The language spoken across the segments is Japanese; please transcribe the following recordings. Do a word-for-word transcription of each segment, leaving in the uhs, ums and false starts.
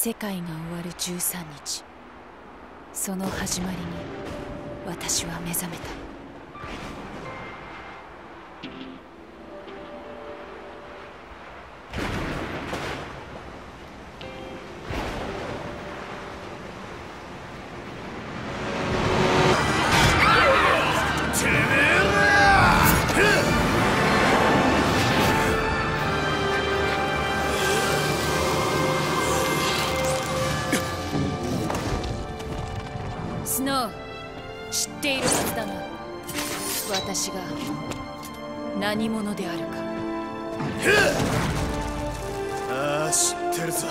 世界が終わるじゅうさんにち、その始まりに私は目覚めた。スノー、知っているはずだな。私が何者であるか。 ああ、知ってるぞ。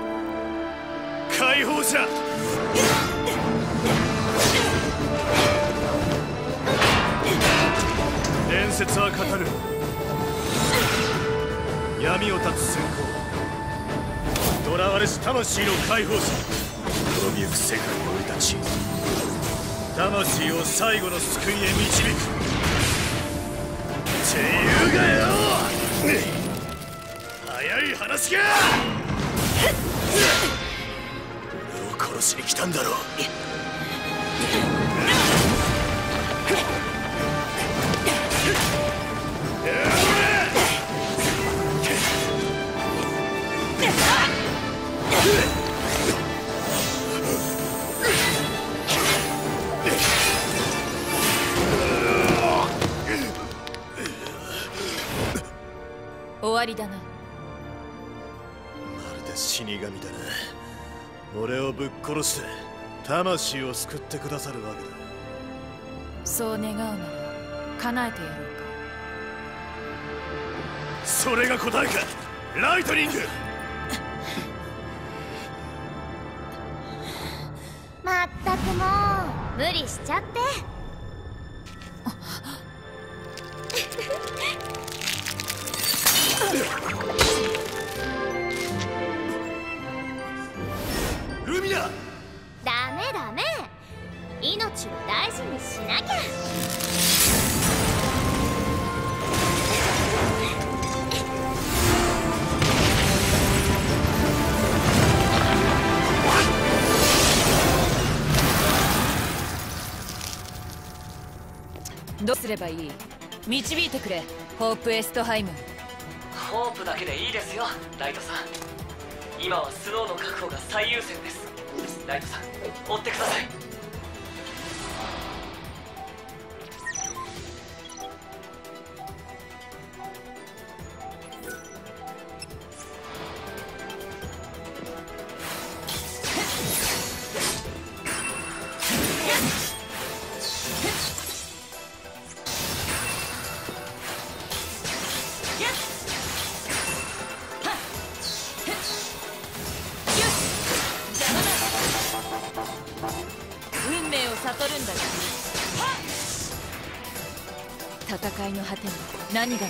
解放者。伝説は語る。闇を断つ先行。囚われし魂の解放者。滅びゆく世界に降り立ち、魂を最後の救いへ導くっていうがよ。早い話か。俺を殺しに来たんだろう。 終わりだな。 まるで死神だな。俺をぶっ殺して魂を救ってくださるわけだ。 そう願うなら叶えてやろうか。 それが答えか、ライトニング。 まったくもう無理しちゃって。 ルミナ。 ダメダメ、命を大事にしなきゃ。 どうすればいい？導いてくれ、ホープ・エストハイム。 ホープだけでいいですよ、ライトさん。今はスノーの確保が最優先です。ライトさん、追ってください。 運命を悟るんだよ。戦いの果てに何が見える？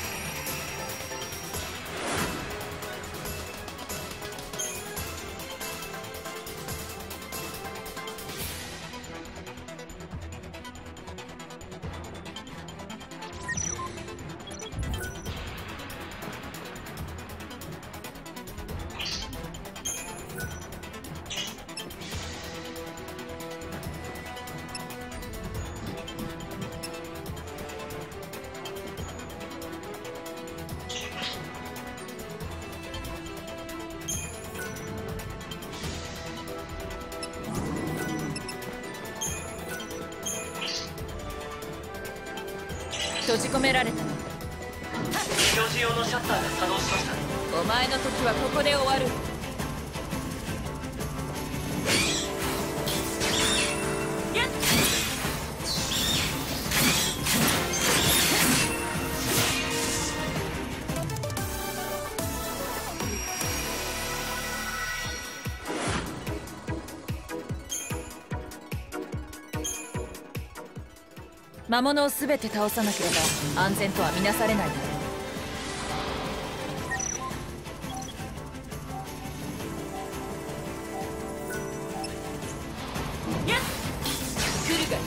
閉じ込められた。 表示用のシャッターが作動しました。 お前の時はここで終わる。魔物を全て倒さなければ安全とは見なされないだろう。来るが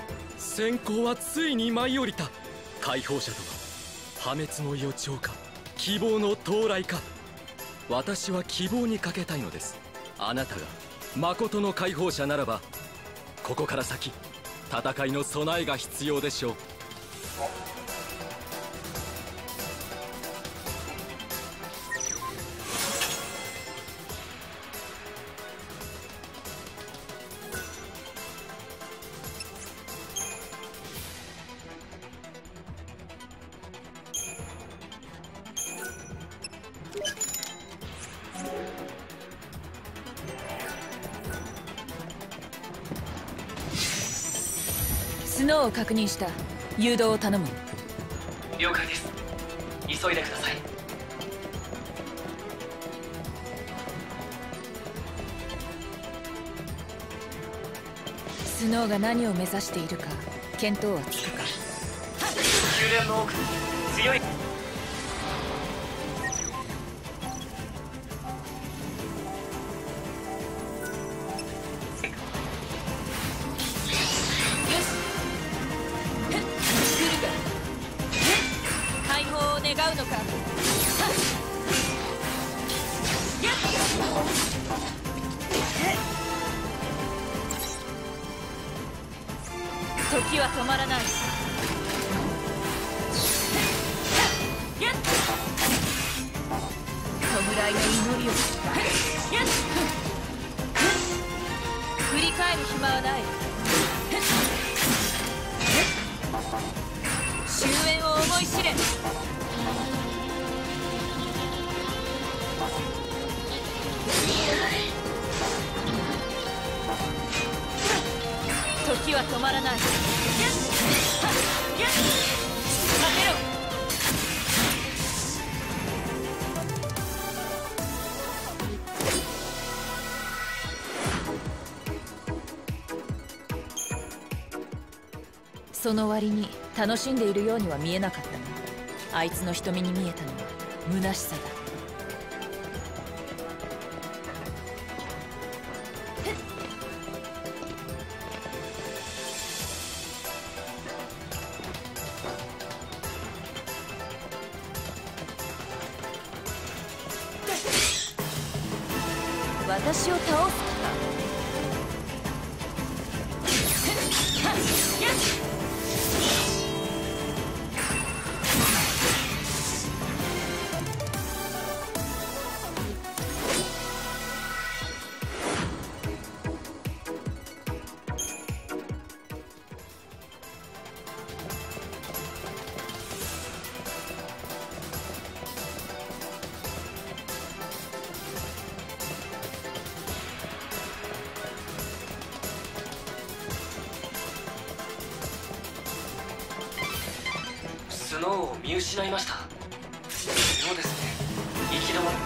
先行はついに舞い降りた。解放者とは破滅の予兆か。 希望の到来か。私は希望にかけたいのです。あなたが誠の解放者ならば、ここから先戦いの備えが必要でしょう。 スノーを確認した。誘導を頼む。 了解です。急いでください。 スノーが何を目指しているか見当はつくか。 宮殿の奥に強い。 願うのか。時は止まらない。弔いの祈りを振り返る暇はない。終焉を思い知れ。時は止まらない。その割に楽しんでいるようには見えなかったが、あいつの瞳に見えたのは虚しさだ。私を倒す気か。 スノーを見失いました。そうですね。行き止まり。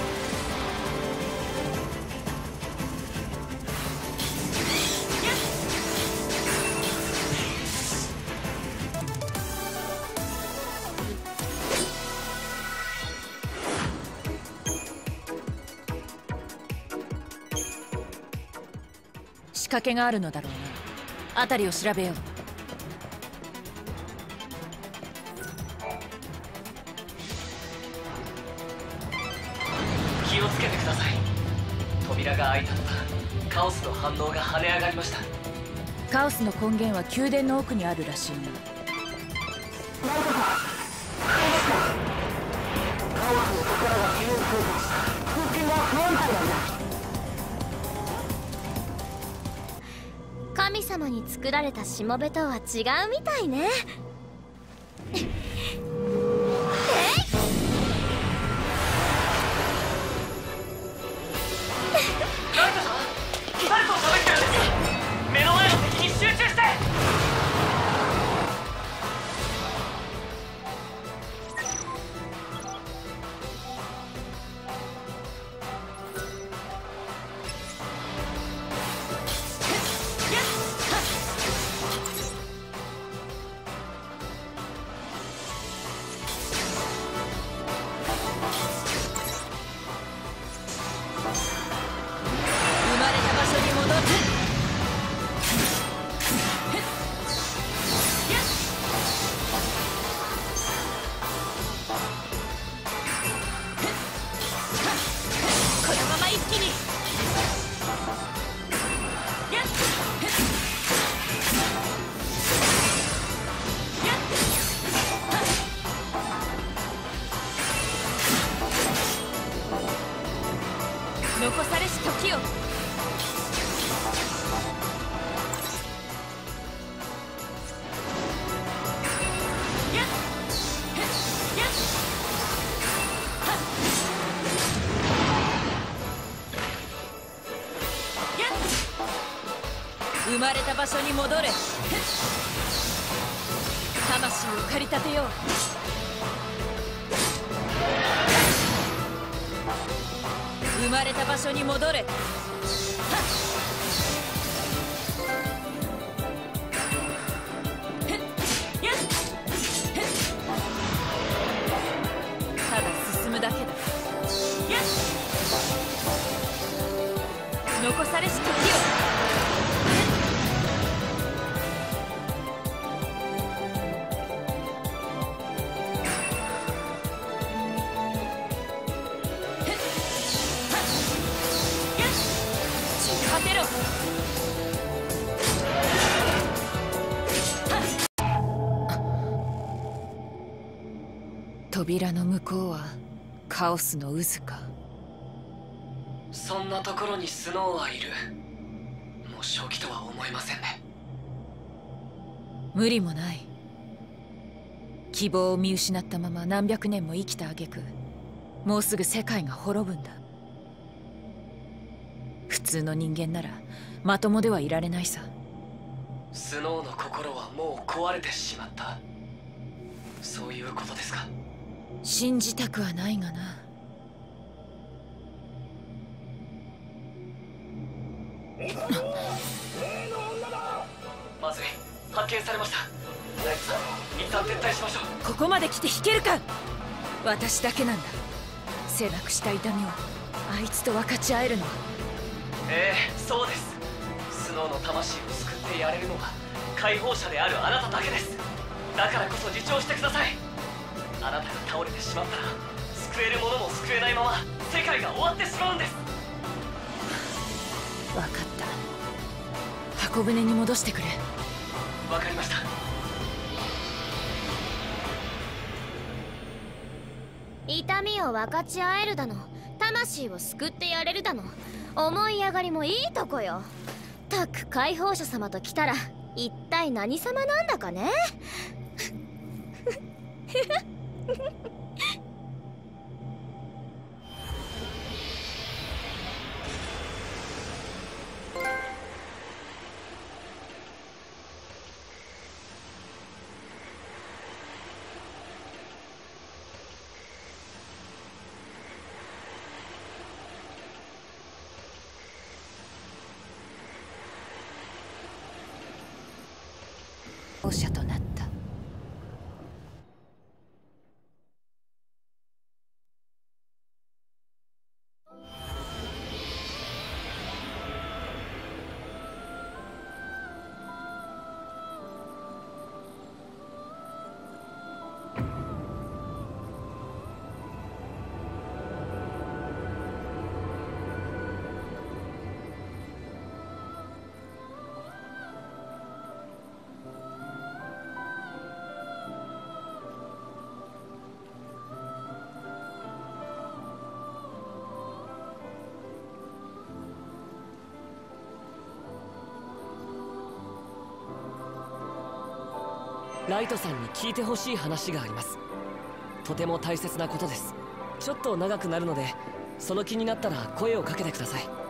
仕掛けがあるのだろうな。辺りを調べよう。 気をつけてください。扉が開いた途端、カオスの反応が跳ね上がりました。 カオスの根源は宮殿の奥にあるらしいな。 神様に作られたしもべとは違うみたいね。 まれた場所に戻れ。魂を駆り立てよう。生まれた場所に戻れ。ただ進むだけだ。残されし時を。扉の向こうはカオスの渦か。 そんなところにスノーはいる。もう正気とは思えませんね。 無理もない。希望を見失ったまま何百年も生きた挙句、もうすぐ世界が滅ぶんだ。普通の人間ならまともではいられないさ。 スノーの心はもう壊れてしまった、そういうことですか。 信じたくはないがな。 まずい、発見されました。ライトさん、一旦撤退しましょう。 ここまで来て引けるか。私だけなんだ。背なくした痛みをあいつと分かち合えるのは。 ええ、そうです。スノーの魂を救ってやれるのは解放者であるあなただけです。だからこそ自重してください。あなたが倒れてしまったら救えるものも救えないまま世界が終わってしまうんです。 分かった。箱舟に戻してくれ。 わかりました。 痛みを分かち合えるだの、魂を救ってやれるだの、思い上がりもいいとこよ。たく解放者様と来たら一体何様なんだかね。 解放者となった。 ライトさんに聞いてほしい話があります。とても大切なことです。ちょっと長くなるので、その気になったら声をかけてください。